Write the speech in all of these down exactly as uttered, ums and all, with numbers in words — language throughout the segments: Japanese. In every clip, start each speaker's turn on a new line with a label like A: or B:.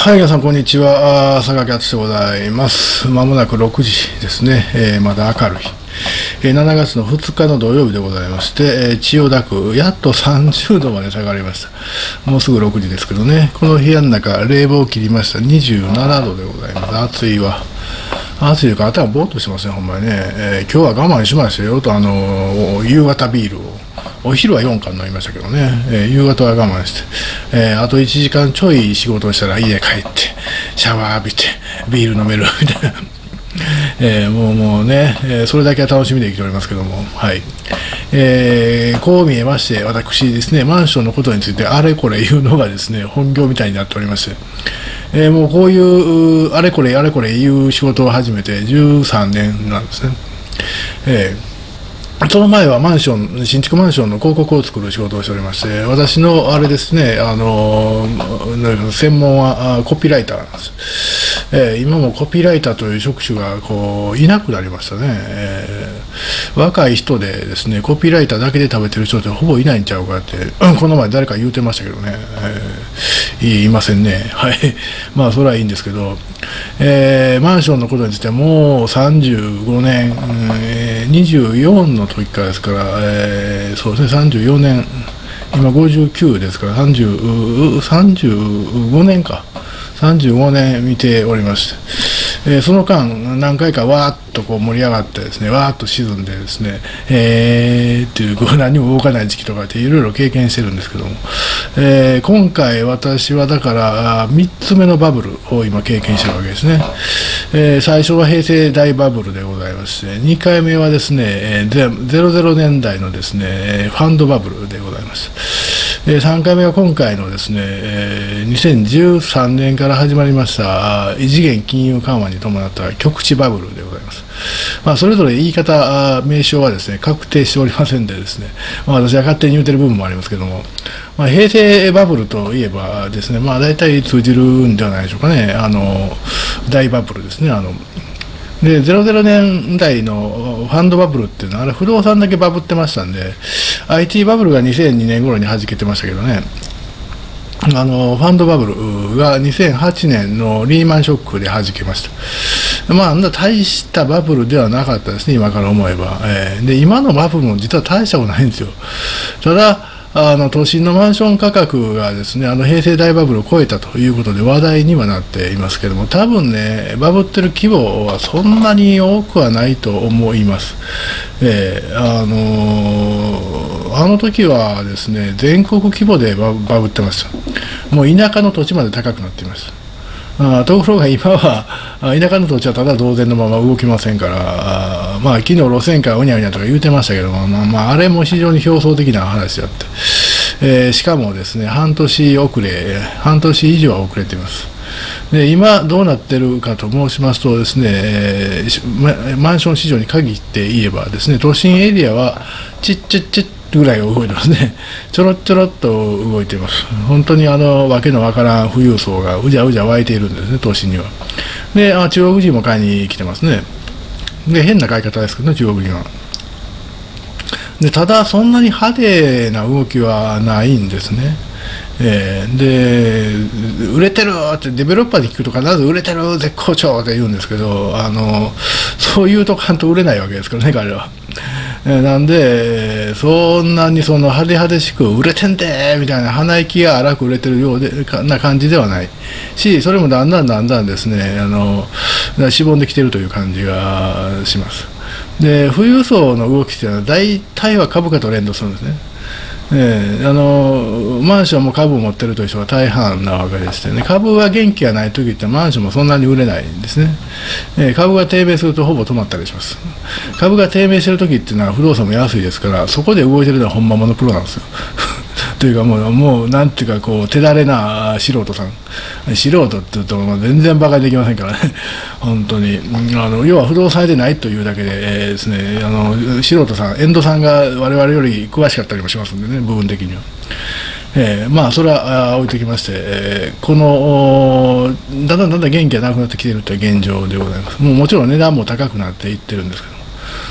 A: はい、皆さん、こんにちは。あー榊敦でございます。まもなくろくじですね。えーまだ明るい。えーしちがつのふつかの土曜日でございまして、えー千代田区、やっとさんじゅうどまで下がりました。もうすぐろくじですけどね。この部屋の中、冷房を切りました。にじゅうななどでございます。暑いわ。暑いというか、頭ぼーっとしてますね、ほんまにね。えー今日は我慢しましたよと、あのー夕方ビールを。お昼はよんかん飲みましたけどね、えー夕方は我慢して、えーあといちじかんちょい仕事をしたら家帰って、シャワー浴びて、ビール飲めるみたいな。えーもうもうね、えーそれだけは楽しみで生きておりますけども、はい。えーこう見えまして、私ですね、マンションのことについてあれこれ言うのがですね、本業みたいになっておりまして、えーもうこういうあれこれあれこれ言う仕事を始めてじゅうさんねんなんですね。えーその前はマンション、新築マンションの広告を作る仕事をしておりまして、私のあれですね、あの、専門はあコピーライターなんです。えー今もコピーライターという職種がこういなくなりましたね、えー若い人でですね、コピーライターだけで食べてる人ってほぼいないんちゃうかって、うんこの前誰か言うてましたけどね、えーいませんね。はい。まあ、それはいいんですけど、えーマンションのことについてはもうさんじゅうごねん、えーにじゅうよんの時からですから、えーそうですね、さんじゅうよねん、今ごじゅうきゅうですから、さんじゅう、さんじゅうごねんか、さんじゅうごねん見ておりまして、えーその間、何回かわーっとこう盛り上がってですね、わーっと沈んでですね、えー、っていう、こう何も動かない時期とかっていろいろ経験してるんですけども、えー今回私はだからみっつめのバブルを今経験してるわけですね。えー最初は平成大バブルでございまして、にかいめはですね、えーゼゼロゼロねんだいのですね、えーファンドバブルでございます。えーさんかいめは今回のですね、えーにせんじゅうさんねんから始まりましたあー異次元金融緩和に伴った局地バブルでございます。まあ、それぞれ言い方、あー名称はですね、確定しておりませんでですね、まあ、私は勝手に言うてる部分もありますけども、まあ、平成バブルといえばですね、まあ、大体通じるんではないでしょうかね、あの大バブルですね。あのでゼロゼロねんだいのファンドバブルっていうのは、あれ不動産だけバブってましたんで、アイティー バブルがにせんにねん頃に弾けてましたけどね、あのファンドバブルがにせんはちねんのリーマンショックで弾けました。まあ、大したバブルではなかったですね、今から思えば。えーで今のバブルも実は大したことないんですよ。ただあの都心のマンション価格がですね、あの平成大バブルを超えたということで話題にはなっていますけども、多分ね、バブってる規模はそんなに多くはないと思います。えーあのーあの時はですね、全国規模でババブってました。もう田舎の土地まで高くなっていました。あところが今はあ田舎の土地はただ同然のまま動きませんから、あまあ昨日路線価うにゃうにゃとか言うてましたけども、まあ、まああれも非常に表層的な話であって、えーしかもですね、半年遅れ半年以上は遅れています。で今どうなってるかと申しますとですね、えーママンション市場に限って言えばですね、都心エリアはちっちっちっぐらい動いてますね。ちょろちょろっと動いています。本当にあのわけのわからん富裕層がうじゃうじゃ湧いているんですね、都心には。で、あ中国人も買いに来てますね。で、変な買い方ですけどね、中国人は。で、ただ、そんなに派手な動きはないんですね。えーで、売れてるってデベロッパーに聞くと必ず売れてる絶好調って言うんですけど、あのそういうとかんと売れないわけですからね、彼は。えーなんで、そんなにその派手派手しく売れてんでみたいな鼻息が荒く売れてるようでな感じではないし、それもだんだんだんだんですね、あのしぼんできているという感じがします。で、富裕層の動きというのは大体は株価と連動するんですね。えー、あのマンションも株を持ってるという人が大半なわけでしてね、株が元気がないときってマンションもそんなに売れないんですね。えー、株が低迷するとほぼ止まったりします。株が低迷してるときっていうのは不動産も安いですから、そこで動いてるのは本物のプロなんですよ。というかもう、もうなんていうかこう手だれな素人さん、素人って言うともう全然バカにできませんからね、本当に。あの要は不動産でないというだけで、えーですね、あの素人さん、エンドさんが我々より詳しかったりもしますんでね、部分的には。えーまあそれは置いてきまして、えーこのだんだんだんだん元気がなくなってきているという現状でございます。もうもちろん値段も高くなっていってるんですけど、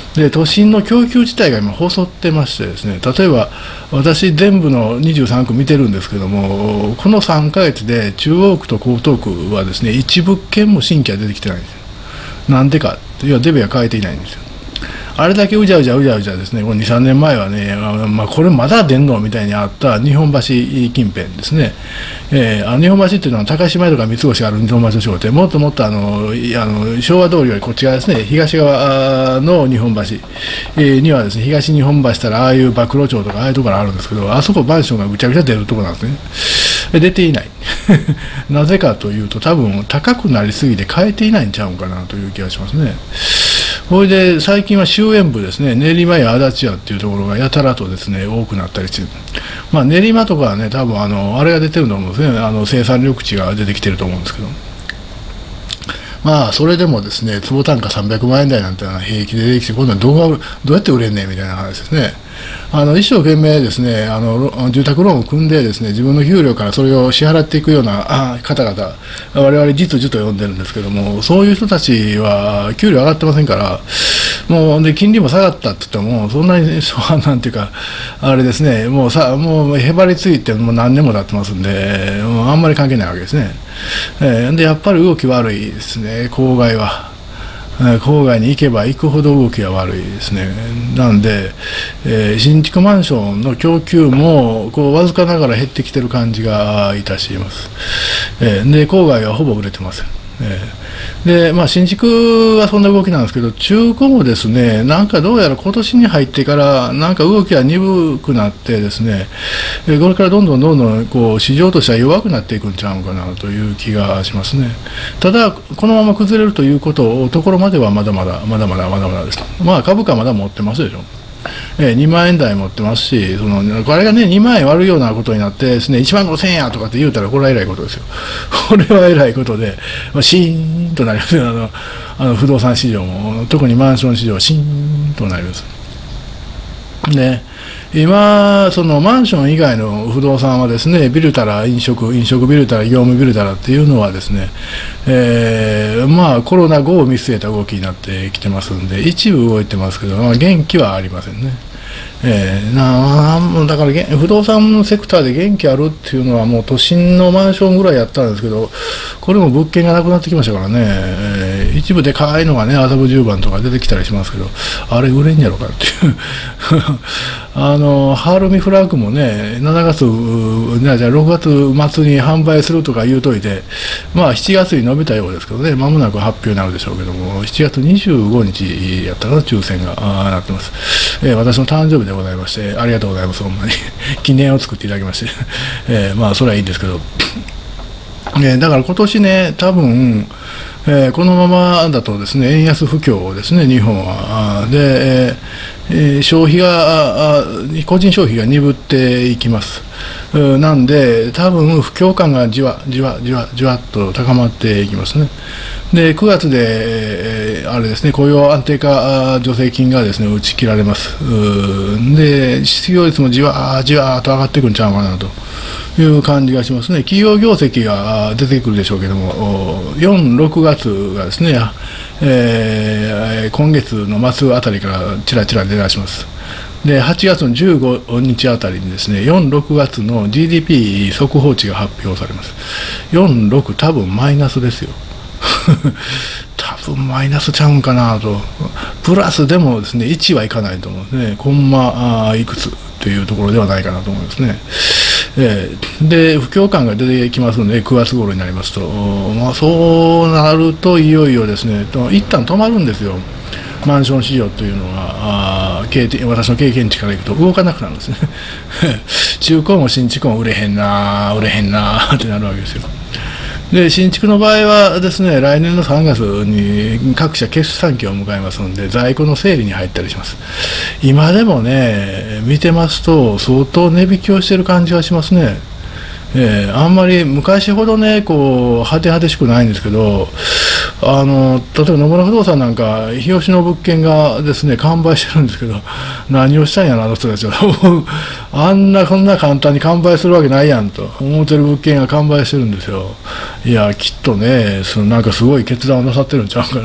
A: で都心の供給自体が今細ってましてですね、例えば私全部のにじゅうさんく見てるんですけども、このさんかげつで中央区と江東区はですね一物件も新規が出てきてないんですよ。なんでか、いやデベは変えていないんですよ。あれだけうじゃうじゃうじゃうじゃですね、に、さんねんまえはね、まあ、これまだ出んのみたいにあった日本橋近辺ですね、えー、あの日本橋っていうのは高島屋とか三越がある日本橋の地方で、もっともっとあのあの昭和通りよりこっち側ですね、東側の日本橋、えー、にはですね、東日本橋たらああいう馬喰町とかああいうところあるんですけど、あそこマンションがぐちゃぐちゃ出るところなんですね。出ていないなぜかというと、多分高くなりすぎて変えていないんちゃうかなという気がしますね。それで最近は終焉部ですね、練馬や足立屋っていうところがやたらとですね多くなったりして、まあ、練馬とかはね、多分あのあれが出てると思うんですね、あの生産緑地が出てきてると思うんですけど、まあそれでもですね、坪単価さんびゃくまんえん台なんてのは平気で出てきて、今度はどうがどうやって売れんねんみたいな話ですね。あの一生懸命ですね、あの住宅ローンを組んでですね、自分の給料からそれを支払っていくような方々、我々実需と呼んでるんですけども、そういう人たちは給料上がってませんから、もうで金利も下がったって言っても、そんなにそうなんていうか、あれですね、もうさもうへばりついてもう何年も経ってますんで、もうあんまり関係ないわけですね。えー、でやっぱり動き悪いですね、郊外は。郊外に行けば行くほど動きが悪いですね。なんで、えー、新築マンションの供給もこうわずかながら減ってきてる感じがいたします。えー、で郊外はほぼ売れてません。えー、でまあ、新築はそんな動きなんですけど、中古もですね、なんかどうやら今年に入ってから、なんか動きが鈍くなってですね、えー、これからどんどんどんどんこう市場としては弱くなっていくんちゃうかなという気がしますね。ただ、このまま崩れるということをところまではまだまだ、まだまだまだまだです。まあ、株価まだ持ってますでしょ。えー、にまんえん台持ってますし、そのこれがね、にまんえん割るようなことになってですね、いちまんごせんえんやとかって言うたら、これはえらいことですよ。これはえらいことで、まあ、シーンとなりますよ。あのあの不動産市場も、特にマンション市場はシーンとなります。で今、そのマンション以外の不動産はですね、ビルたら飲食、飲食ビルたら業務ビルたらっていうのはですね、えー、まあコロナ後を見据えた動きになってきてますんで、一部動いてますけど、まあ、元気はありませんね。えー、なだから不動産セクターで元気あるっていうのは、もう都心のマンションぐらいやったんですけど、これも物件がなくなってきましたからね、えー、一部でかいのがね、麻布十番とか出てきたりしますけど、あれ売れんやろかっていうあのハールミフラッグもね、しちがつ、じゃあろくがつ末に販売するとか言うといて、まあしちがつに伸びたようですけどね、まもなく発表になるでしょうけども、しちがつにじゅうごにちやったかな、抽選がなってます。えー、私の誕生日でございまして、ありがとうございます、ほんまに。記念を作っていただきまして、えー、まあそれはいいんですけど、えー、だから今年ね、多分、えー、このままだとですね、円安不況ですね、日本は。で、えー、消費が、個人消費が鈍っていきます。なんで、多分不況感がじわじわじわじわっと高まっていきますね。で、くがつで、えー、あれですね、雇用安定化助成金がですね、打ち切られます。で、失業率もじわじわと上がっていくんちゃうかなという感じがしますね。企業業績が出てくるでしょうけども、よん、ろくがつがですね、えー、今月の末あたりからちらちら出だします。ではちがつのじゅうごにちあたりにですね、よん、ろくがつの ジーディーピー 速報値が発表されます。よん、ろく多分マイナスですよ。多分マイナスちゃうんかなと。プラスでもですね、いちはいかないと思うんですね。コンマいくつというところではないかなと思いますね。えー、で不況感が出てきますので、くがつ頃になりますと、まあ、そうなるといよいよですね、一旦止まるんですよ。マンション市場というのは、あ私の経験値からいくと動かなくなるんですね。中古も新築も売れへんな、売れへんなってなるわけですよ。で新築の場合はですね、来年のさんがつに各社決算期を迎えますので、在庫の整理に入ったりします。今でもね、見てますと相当値引きをしている感じがしますね。えー、あんまり昔ほどね、こう派手派手しくないんですけど、あの例えば野村不動産なんか、日吉の物件がですね完売してるんですけど、何をしたんやな、あの人たちは。あんなこんな簡単に完売するわけないやんと思ってる物件が完売してるんですよ。いや、きっとね、そのなんかすごい決断をなさってるんちゃうかなと。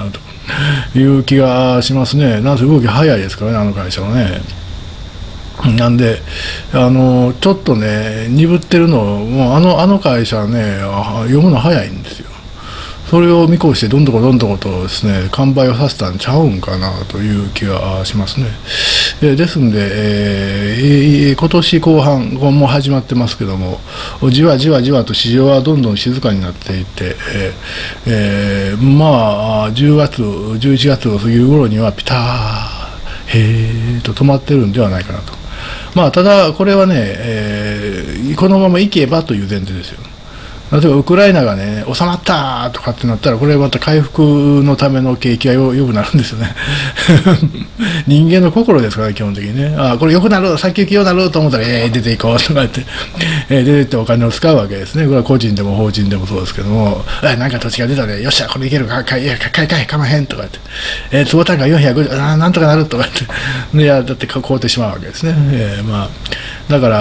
A: いう気がしますね。なんせ動き早いですからね、あの会社はね。なんで、あのちょっとね、鈍ってるの、もうあのあの会社はね、読むの早いんですよ。それを見越して、どんどこどんどことですね、完売をさせたんちゃうんかなという気がしますね。えー、ですんで、えー、今年後半、もう始まってますけども、じわじわじわと市場はどんどん静かになっていて、えーえー、まあ、じゅうがつ、じゅういちがつを過ぎる頃には、ピター、へーと止まってるんではないかなと。まあ、ただ、これはね、えー、このままいけばという前提ですよ。例えばウクライナがね、収まったとかってなったら、これまた回復のための景気がよくなるんですよね。人間の心ですからね、基本的にね。ああ、これ良くなる、先行き良くなると思ったら、えー、出ていこうとか言って、えー、出ていってお金を使うわけですね。これは個人でも法人でもそうですけども、えなんか土地が出たね、よっしゃ、これいけるか、買い、買い、買い、かまへんとか言って、えー、坪単価よんひゃくごじゅう、あなんとかなるとか言って、いや、だって買うてしまうわけですね。えー、まあ、だから、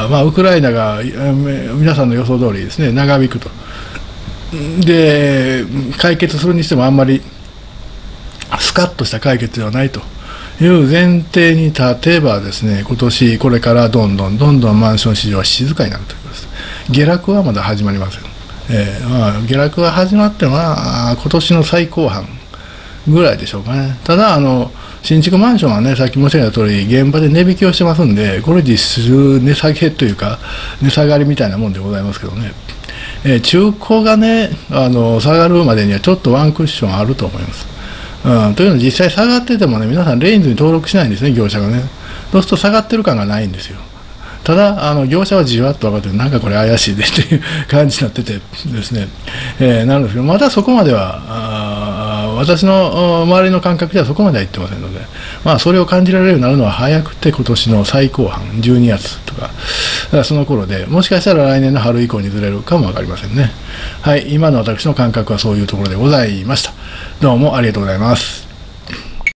A: あまあ、ウクライナが、皆さんの予想通りですね、長引くと。で、解決するにしてもあんまりスカッとした解決ではないという前提に立てばですね、今年これからどんどんどんどんマンション市場は静かになるということです。下落はまだ始まりません。えーまあ、下落が始まっても、まあ、今年の最後半ぐらいでしょうかね。ただあの新築マンションはね、さっき申し上げた通り、現場で値引きをしてますんで、これ実質値下げというか、値下がりみたいなもんでございますけどね。えー、中古がね、あの下がるまでにはちょっとワンクッションあると思います。うん、というのは、実際下がっててもね、皆さんレインズに登録しないんですね、業者がね。そうすると下がってる感がないんですよ。ただ、あの業者はじわっと分かって、なんかこれ怪しいでという感じになっててですね、えー、なるんですけど、まだそこまでは、あ私の周りの感覚ではそこまでは言ってませんので、まあ、それを感じられるようになるのは早くて、今年の最後半、じゅうにがつとか、だからその頃で、もしかしたら来年の春以降にずれるかも分かりませんね。はい、今の私の感覚はそういうところでございました。どうもありがとうございます。